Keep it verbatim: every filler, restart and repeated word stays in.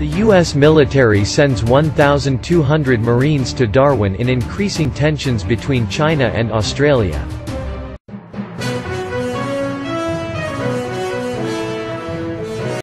The U S military sends one thousand two hundred Marines to Darwin in increasing tensions between China and Australia.